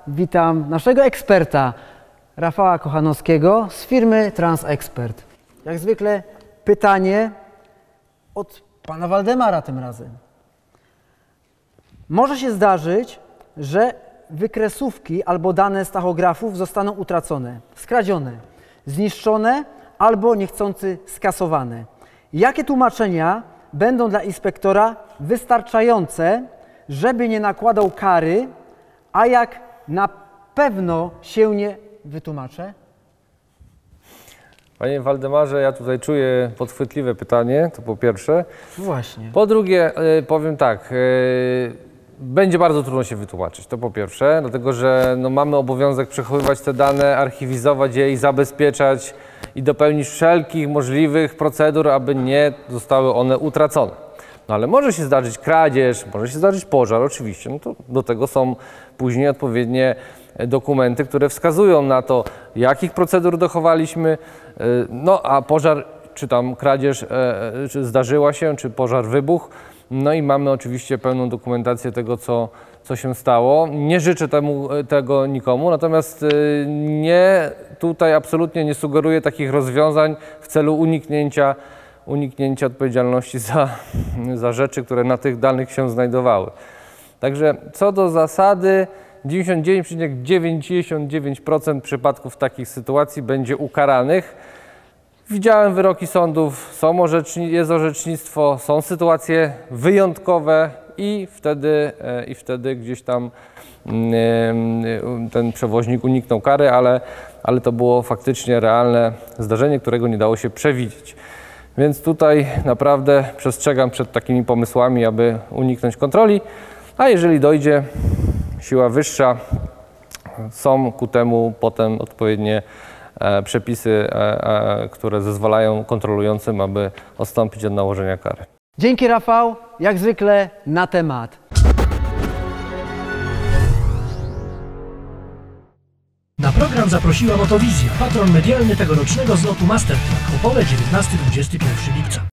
Witam naszego eksperta, Rafała Kochanowskiego z firmy Transexpert. Jak zwykle pytanie od pana Waldemara tym razem. Może się zdarzyć, że wykresówki albo dane z tachografów zostaną utracone, skradzione, zniszczone albo niechcący skasowane. Jakie tłumaczenia będą dla inspektora wystarczające, żeby nie nakładał kary, a jak na pewno się nie wytłumaczę? Panie Waldemarze, ja tutaj czuję podchwytliwe pytanie, to po pierwsze. Właśnie. Po drugie, powiem tak, będzie bardzo trudno się wytłumaczyć, to po pierwsze, dlatego że mamy obowiązek przechowywać te dane, archiwizować je i zabezpieczać i dopełnić wszelkich możliwych procedur, aby nie zostały one utracone. No ale może się zdarzyć kradzież, może się zdarzyć pożar, oczywiście, no to do tego są później odpowiednie dokumenty, które wskazują na to, jakich procedur dochowaliśmy, no a pożar, czy tam kradzież czy zdarzyła się, czy pożar wybuchł, no i mamy oczywiście pełną dokumentację tego, co się stało. Nie życzę tego nikomu, natomiast tutaj absolutnie nie sugeruję takich rozwiązań w celu uniknięcia odpowiedzialności za rzeczy, które na tych danych się znajdowały. Także co do zasady 99,99% przypadków takich sytuacji będzie ukaranych. Widziałem wyroki sądów, jest orzecznictwo, są sytuacje wyjątkowe i wtedy gdzieś tam ten przewoźnik uniknął kary, ale to było faktycznie realne zdarzenie, którego nie dało się przewidzieć. Więc tutaj naprawdę przestrzegam przed takimi pomysłami, aby uniknąć kontroli, a jeżeli dojdzie siła wyższa, są ku temu potem odpowiednie przepisy, które zezwalają kontrolującym, aby odstąpić od nałożenia kary. Dzięki, Rafał, jak zwykle na temat. Na program zaprosiła Motowizja, patron medialny tegorocznego zlotu Mastertrack, Opole 19-21 lipca.